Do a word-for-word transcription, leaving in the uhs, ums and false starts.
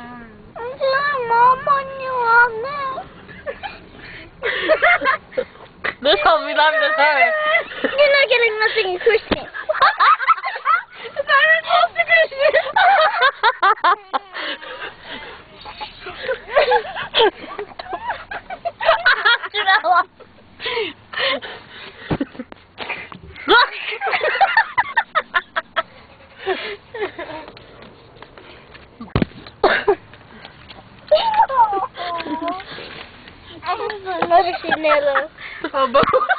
Mama niyo ane. Doon sa bilang na sir. Ginagaling na si Christian. Parang ko si Christian. Kinawa. Ano si Nero? Aba.